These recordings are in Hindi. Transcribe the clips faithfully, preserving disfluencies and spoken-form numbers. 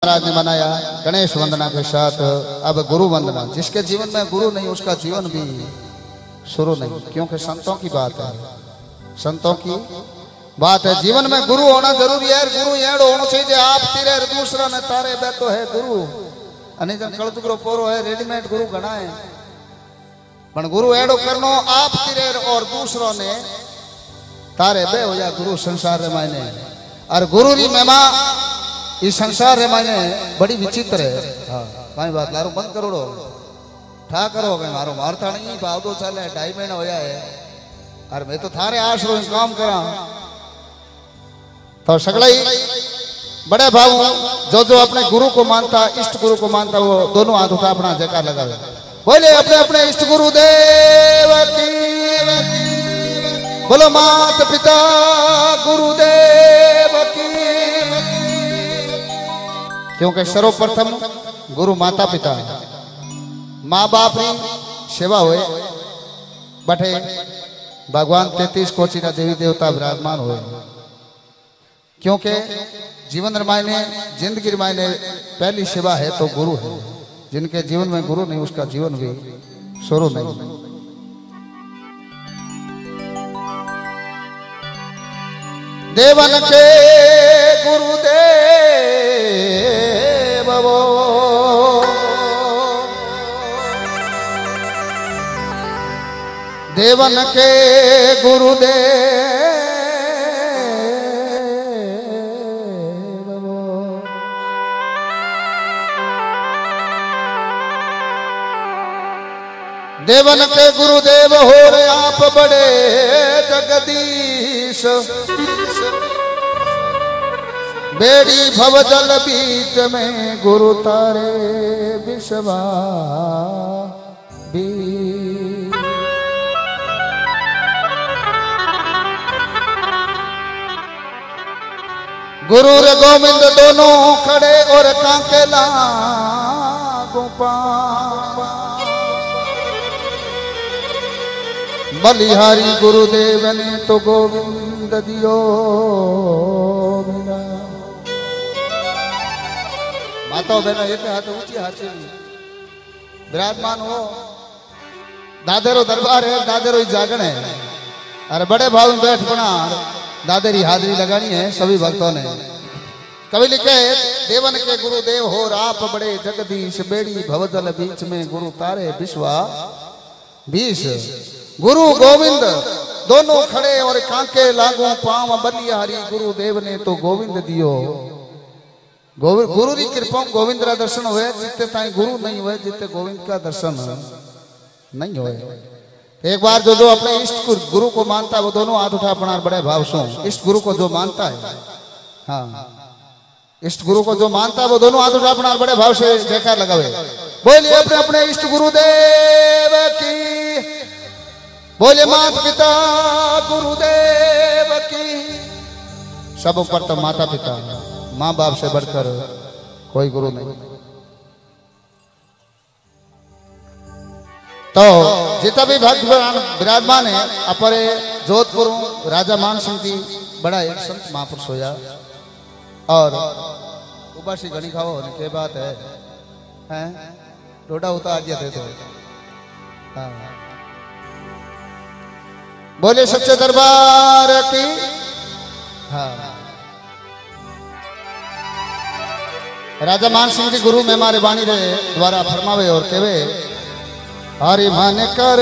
महाराज ने बनाया गणेश वंदना के साथ अब गुरु वंदना। जिसके जीवन में गुरु नहीं उसका जीवन भी शुरू नहीं, क्योंकि संतों की बात है, संतों की बात है। जीवन में गुरु होना जरूरी है। गुरु एड़ो होना चाहिए आप तेरे दूसरा ने तारे बैठो है गुरु अने जन कलचुकरो पोरो है रेडीमेड गुरु घना है, पण गुरु एड़ो करनो आप तेरे और दूसरों ने तारे बे हो जा गुरु संसार रे मायने। और गुरु री महिमा इस संसार रे मायने बड़ी विचित्र है। हाँ काई बात लारो बंद करोड़ो ठा करो के मारो मारता नहीं भाव दो चले ढाई महीना होया है और मैं तो थारे आश्रो काम करा तो सगला ही बड़े भाव जो जो अपने गुरु को मानता इष्ट गुरु को मानता वो दोनों हाथ उठा अपना जयकार लगावे, बोले अपने अपने इष्ट गुरु देव की, बोलो मात पिता गुरुदेव की। क्योंकि सर्वप्रथम गुरु माता पिता माँ बाप री सेवा हुए बटे भगवान तैतीस कोटि ना देवी देवता विराजमान हुए। क्योंकि जीवन मायने जिंदगी मायने पहली सेवा है तो गुरु है। जिनके जीवन में गुरु नहीं उसका जीवन भी शुरू नहीं। देवन के गुरुदेव वो देवन के गुरुदेव वो देवन के गुरुदेव हो रे आप बड़े जगदीश। बेड़ी भवजल बीच में गुरु तारे विश्वा भी। गुरु रे गोविंद दोनों खड़े और कांके लागू पांव। बलिहारी गुरुदेव ने तो गोविंद दियो बिना। माता बहना ये हाथ ऊंची हाथ विराजमान हो। दादेरो दरबार है, दादेरो जागरण है। अरे बड़े भाव में बैठ पड़ा दादेरी हाजरी लगानी है सभी भक्तों ने। कवि लिखे देवन के गुरुदेव हो आप बड़े जगदीश। बेड़ी भवजल बीच में गुरु तारे विश्वा बीस। गुरु गोविंद दोनों खड़े और कांके लागू पांव। बलिहारी गुरुदेव ने तो गोविंद दियो। गुरु की कृपा गोविंद का दर्शन हुए। जितने ताई गुरु नहीं हुए जितने गोविंद का दर्शन नहीं हुए। एक बार जो जो अपने इष्ट गुरु को मानता है वो दोनों हाथ उठा अपना बड़े भाव से। इष्ट गुरु को जो मानता है, हाँ इष्ट गुरु को जो मानता है वो दोनों हाथ उठा अपना बड़े भाव से जयकार लगावे। बोलिए अपने अपने इष्ट गुरुदेव की, बोले माता पिता गुरुदेव की। सब ऊपर तो माता पिता माँ बाप से बढ़कर कोई गुरु नहीं। तो जितना भी भक्त विराजमान है अपरे जोधपुर राजा मान सिंह जी बड़ा एक संत महापुरुष होया। और उबासी घनी खाओ के बात है, हैं डोडा उतार दिया थे तो हाँ। बोले सच्चे दरबार की, हाँ राजा मान सिंह जी गुरु में मारे वाणी रे द्वारा फरमावे और केवे हरि मन कर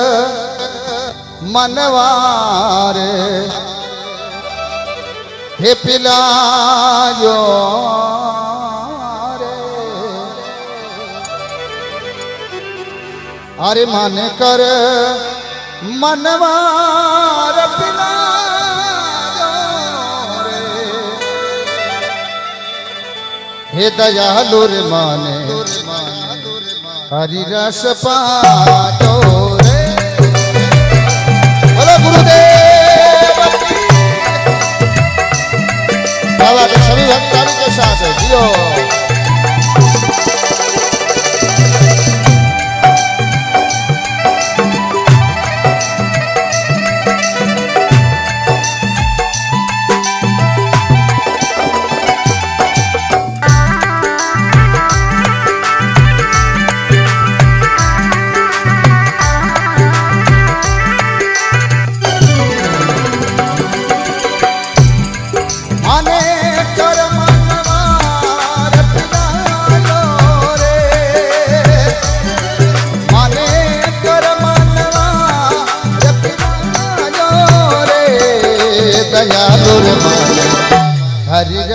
मनवारे हे पिलायो रे। हरि मन कर मनवार पिलायो रे। हे दयालु रे माने हरि रस पातो रे। बोलो गुरुदेव की। बाबा के सभी भक्तों के साथ जियो।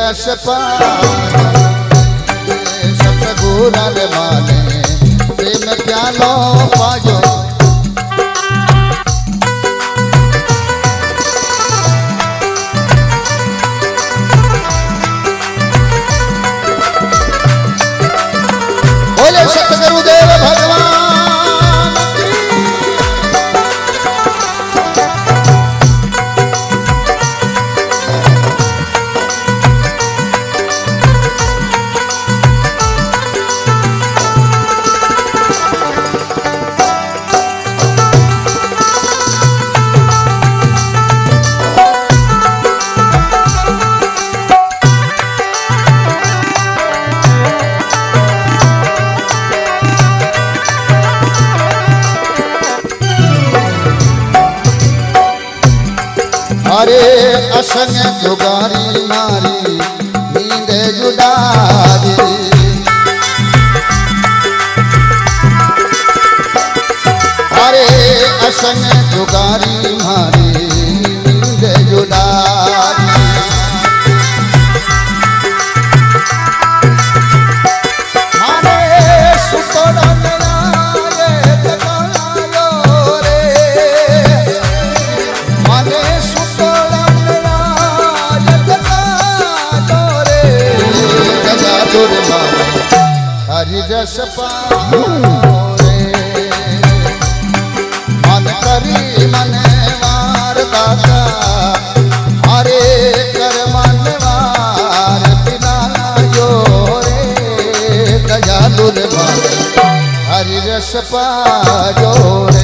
रस पायो सतगुरु रे माने प्रेम प्यालो पायो बोले सतगुरुदेव भगवान अरे असंग जुगारी मारी नींद जुडारी अरे असंग जुगारी मारी नींद जुडारी हरि रस पायो रे मन करी मन वार दाता हरे कर मन वार बिना जो रे दयालु रे हरि रस पायो रे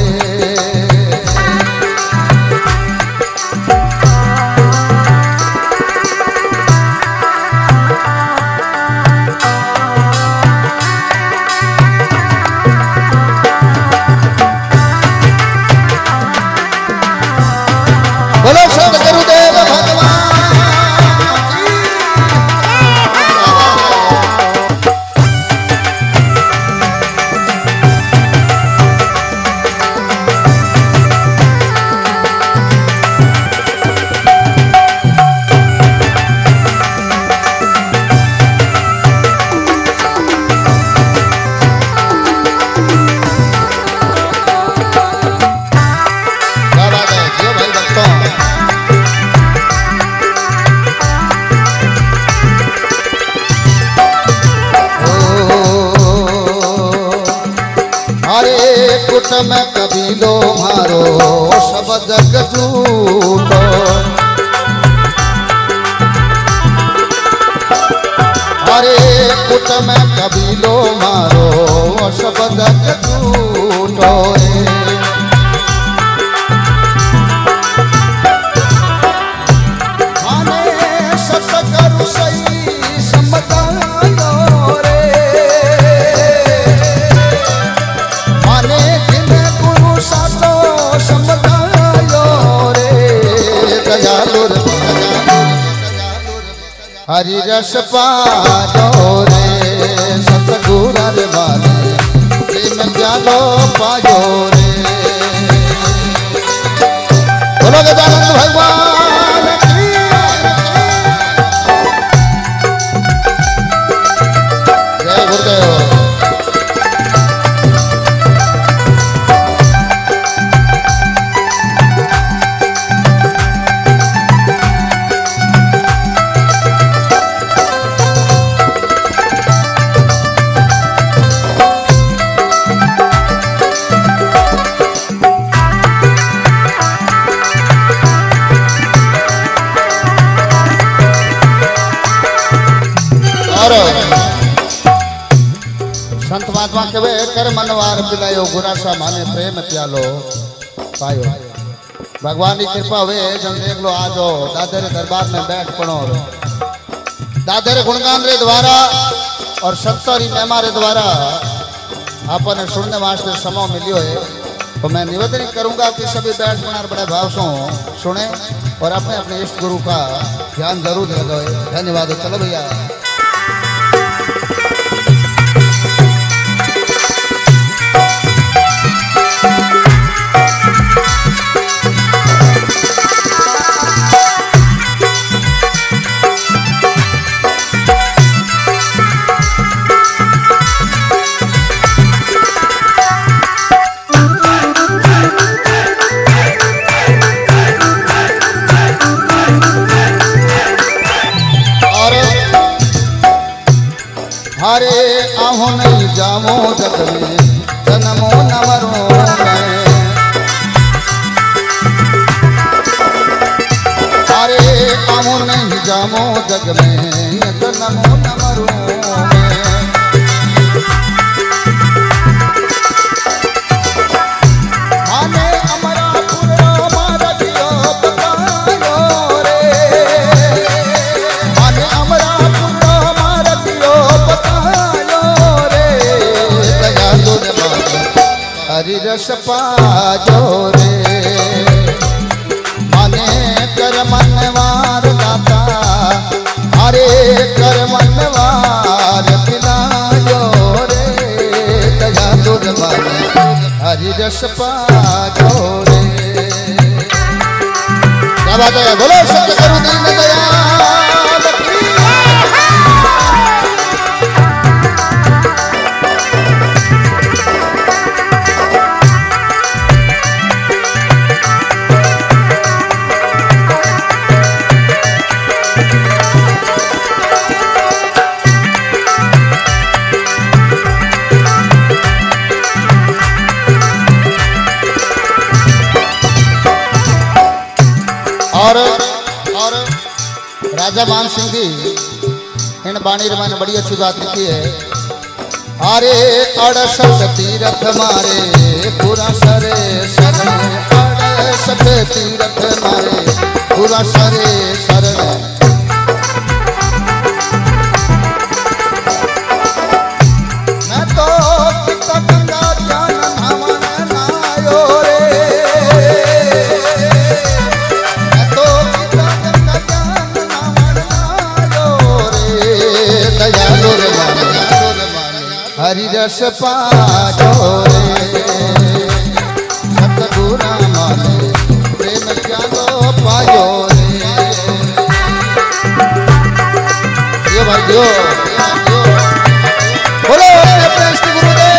बोलो सतगुरुदेव भगवान में कबीलो मारो सब जग झूठो अरे कुट में कबीलो मारो सब जग झूठो माने सतगुरु सही समझायो रे हरि रस पायो रे सतगुरु रे माने प्रेम प्यालो पायो रे बोलो गजानन भगवान की जय गुरुदेव संत महात्मा कहे कर मनवार पिलायो गुरासा माने प्रेम प्यालो पायो भगवान की कृपा हुए जन देख लो आज हो दादे रे दरबार में बैठ पड़ो दादे रे गुणगान रे द्वारा और संतोरी महिमा रे द्वारा आपने सुनने वास्ते समय मिलियो है तो मैं निवेदन करूंगा कि सभी बैठ पड़ार बड़े भाव से सुने और अपने अपने इष्ट गुरु का ध्यान जरूर लगाए। धन्यवाद। चलो भैया हारे आहू नहीं जामो जग में जन्मो न मरो मैं। हारे आहू नहीं जामो जग में जन्मो न मरो मैं। माने अमरापुर मारगियो बतायो रे। माने अमरापुर मारगियो बतायो रे। दयालु रे हरि रस पाजो रे। माने कर मनवार दाता हरे कर मनवार पिलायो रे। दयालु रे हरि रस पाजो रे। क्या बात है, बोलो सतगुरु दीन दयाल की। और और राजा मान सिंह जी इन बाणी मैंने बड़ी अच्छी बात लिखी है। अरे अड़सठ तीरथ मारे पूरा सरे शरण। अड़सठ तीरथ मारे पूरा सरे शरण। मैं तो पिता गंगा ज्ञान नामन नायो रे। हरि रस पाजो रे। सतगुरु माने प्रेम ज्ञानो पाजो रे। ये भाइयों बोलो प्रेम श्री गुरुदेव।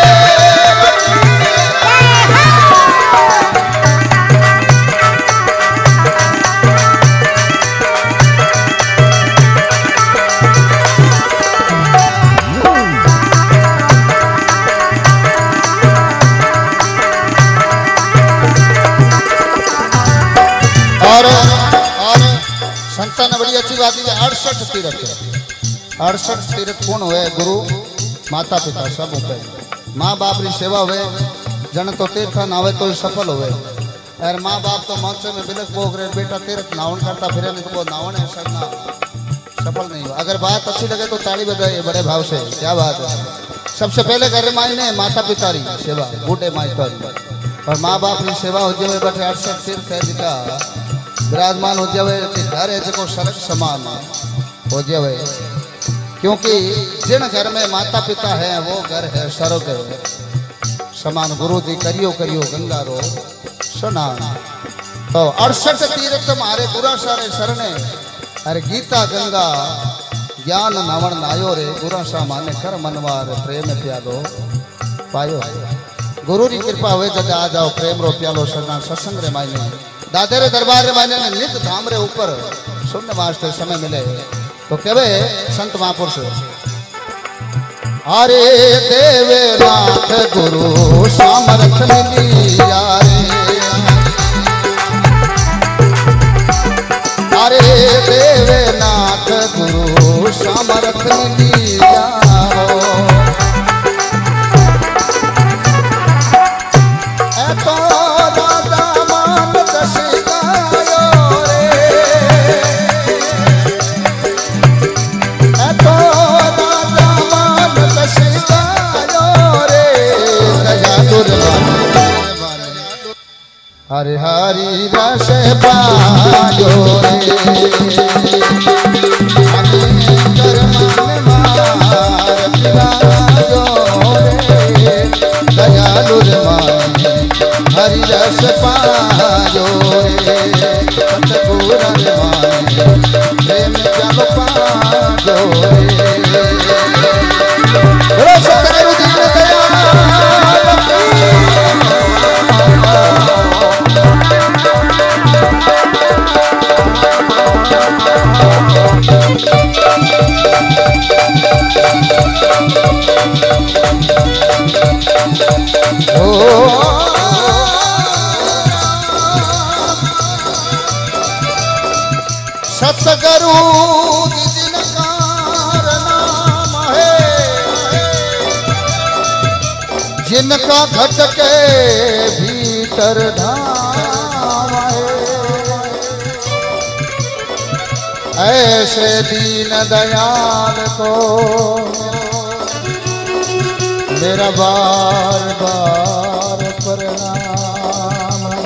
और और संतान ने बड़ी अच्छी बात है। अड़सठ तीरथ अड़सठ तीरथ कौन हुए? गुरु माता पिता सब हुए। माँ बाप की सेवा हुए जन तो तीर्थ नावे तो सफल हुए। और माँ बाप तो मंच में बिलक बोग रहे बेटा तीर्थ नावन करता फिर नहीं तो वो नावन है सर ना सफल नहीं हुआ। अगर बात अच्छी लगे तो ताली बजाइए बड़े भाव से। क्या बात है। सबसे पहले घर मायने माता पिता की सेवा बूढ़े मास्टर और माँ बाप की सेवा हो जाए बटे अड़सठ तीर्थ है जिका विराजमान हो जाए घर है जो सड़क समान हो जाए। क्योंकि जिन घर में माता पिता है वो घर है स्वर्ग समान। गुरु जी करियो करियो गंगा रो स्नान। तो अड़सठ तीर्थ मारे गुरा सारे शरणे। अरे गीता गंगा ज्ञान नावण नायो रे। गुरा सा माने कर मनवार प्रेम प्यालो पायो। गुरु की कृपा हुए जब आ जाओ प्रेम रो प्यालो शरणा सत्संग रे मायने दादे रे दरबार रे मायने नित धाम रे ऊपर शून्य वास्ते समय मिले तो केवे संत महापुरुष अरे देवे नाथ गुरु सामर्थ मिलिया रे। अरे देवे नाथ गुरु सामर्थ मिलिया। हरि हरि रस पायो रे। कर मन मार पिलायो रे। दयालु माने हरि रस पायो रे। सतगुरु माने प्रेम जब पायो रे। सतगुरु दीन दयाल की। सतगुरु जिनकार नाम है, जिनका घट के भीतर धाम है, ऐसे दीन दयाल को मेरा बार बार प्रणाम है।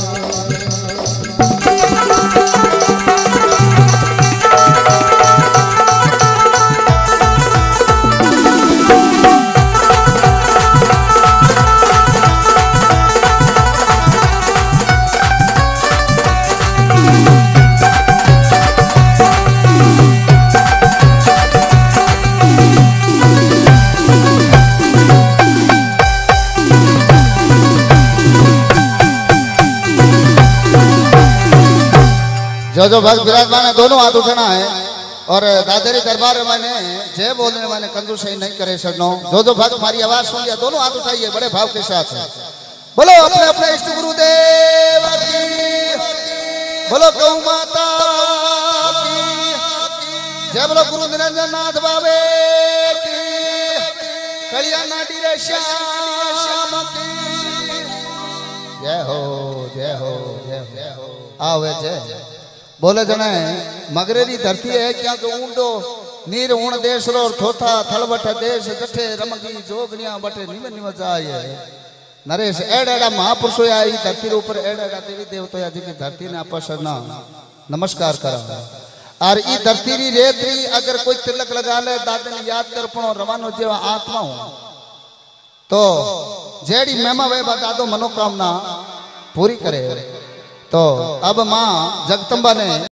जो जो भक्त विराजमान है दोनों हाथ उठाना है और दादरी दरबार में मैंने जय बोलने में मैंने कंजू सही नहीं करे सकनो। जो जो भक्त हमारी आवाज सुन लिया दोनों हाथ उठाइए बड़े भाव के साथ है। बोलो अपने अपने इष्ट गुरुदेव की, बोलो गौ माता की जय, बोलो गुरु निरंजन नाथ बाबे की, कलिया नाटी रे श्याम की जय हो जय हो जय हो। आवे जय बोले जने मगरेरी धरती है क्या तो ऊंडो नीर ऊण देश रो थोथा थलबट देश जठे रमगी जोगनिया बटे निम निम जाए नरेश एड़ा महापुरुषो आई धरती रे ऊपर एड़ा देवी देवतो या जी धरती ने अपसरना नमस्कार करा। और ई धरती री रेतरी अगर कोई तिलक लगा ले दादन याद कर पणो रवानो जेवा आत्मा हो तो जेड़ी मेमा वे दादो मनोकामना पूरी करे। तो अब मां जगदंबा ने